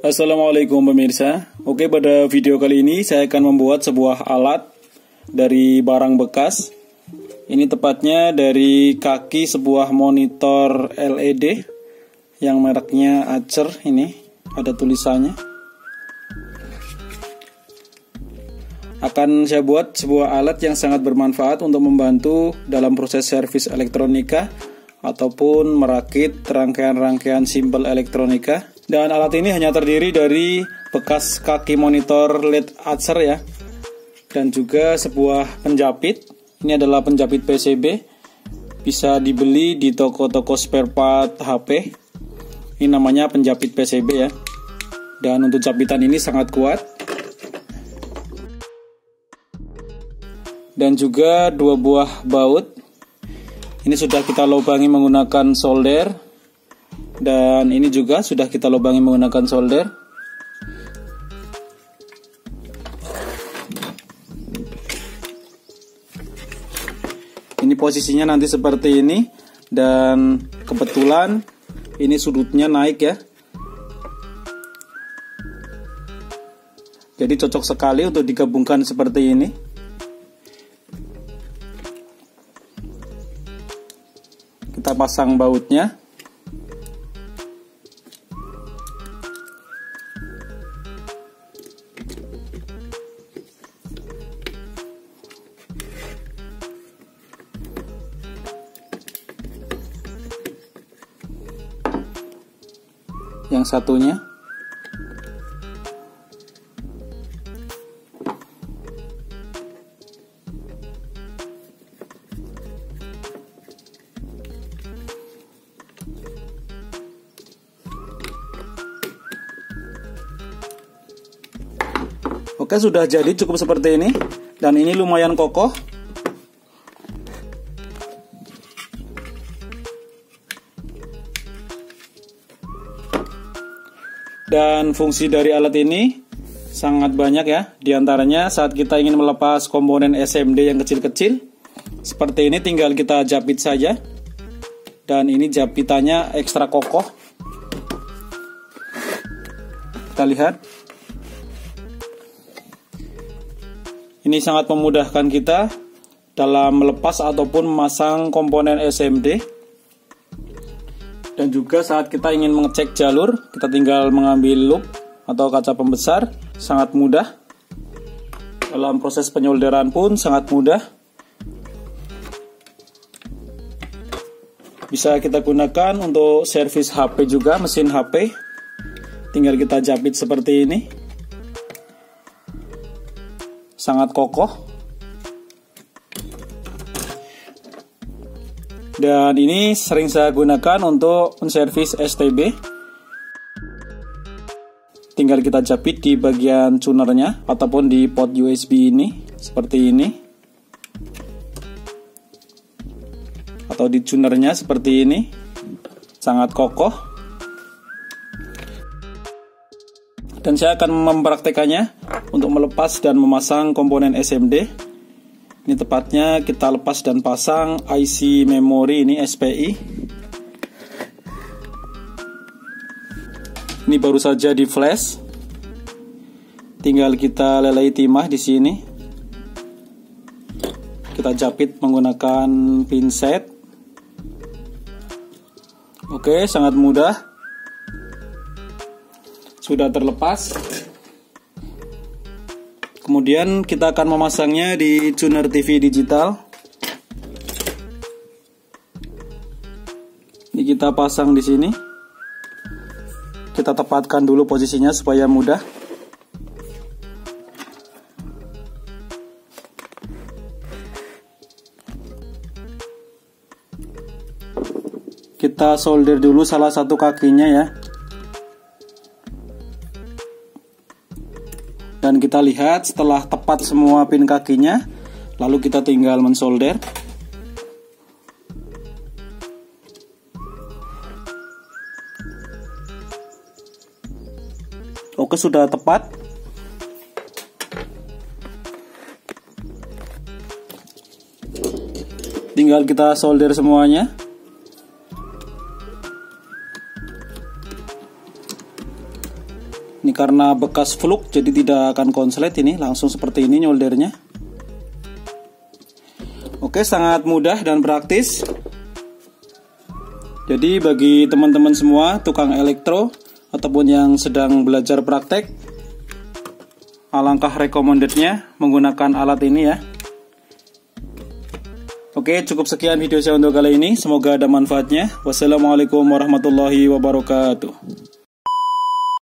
Assalamualaikum pemirsa. Oke, pada video kali ini saya akan membuat sebuah alat dari barang bekas. Ini tepatnya dari kaki sebuah monitor LED yang mereknya Acer. Ini ada tulisannya. Akan saya buat sebuah alat yang sangat bermanfaat untuk membantu dalam proses servis elektronika ataupun merakit rangkaian-rangkaian simpel elektronika. Dan alat ini hanya terdiri dari bekas kaki monitor LED Acer ya, dan juga sebuah penjapit. Ini adalah penjapit PCB, bisa dibeli di toko-toko spare part HP. Ini namanya penjapit PCB ya. Dan untuk japitan ini sangat kuat. Dan juga 2 buah baut. Ini sudah kita lubangi menggunakan solder. Dan ini juga sudah kita lubangi menggunakan solder. Ini posisinya nanti seperti ini. Dan kebetulan ini sudutnya naik ya. Jadi cocok sekali untuk digabungkan seperti ini. Kita pasang bautnya. Yang satunya. Oke, sudah jadi cukup seperti ini. Dan ini lumayan kokoh. Dan fungsi dari alat ini sangat banyak ya. Di antaranya saat kita ingin melepas komponen SMD yang kecil-kecil, seperti ini tinggal kita jepit saja. Dan ini japitannya ekstra kokoh. Kita lihat. Ini sangat memudahkan kita dalam melepas ataupun memasang komponen SMD. Dan juga saat kita ingin mengecek jalur, kita tinggal mengambil loop atau kaca pembesar, sangat mudah. Dalam proses penyolderan pun sangat mudah. Bisa kita gunakan untuk servis HP juga, mesin HP. Tinggal kita jepit seperti ini. Sangat kokoh. Dan ini sering saya gunakan untuk menservis STB. Tinggal kita jepit di bagian tunernya ataupun di port USB ini, seperti ini. Atau di tunernya seperti ini. Sangat kokoh. Dan saya akan mempraktekannya untuk melepas dan memasang komponen SMD. Ini tepatnya kita lepas dan pasang IC memori ini SPI. Ini baru saja di flash. Tinggal kita lelei timah di sini. Kita jepit menggunakan pinset. Oke, sangat mudah. Sudah terlepas. Kemudian kita akan memasangnya di tuner TV digital. Ini kita pasang di sini. Kita tepatkan dulu posisinya supaya mudah. Kita solder dulu salah satu kakinya ya. Dan kita lihat setelah tepat semua pin kakinya, lalu kita tinggal mensolder. Oke, sudah tepat. Tinggal kita solder semuanya. Ini karena bekas fluk jadi tidak akan konslet, ini langsung seperti ini nyoldernya. Oke, sangat mudah dan praktis. Jadi bagi teman-teman semua tukang elektro ataupun yang sedang belajar praktek, alangkah recommendednya menggunakan alat ini ya. Oke, cukup sekian video saya untuk kali ini. Semoga ada manfaatnya. Wassalamualaikum warahmatullahi wabarakatuh.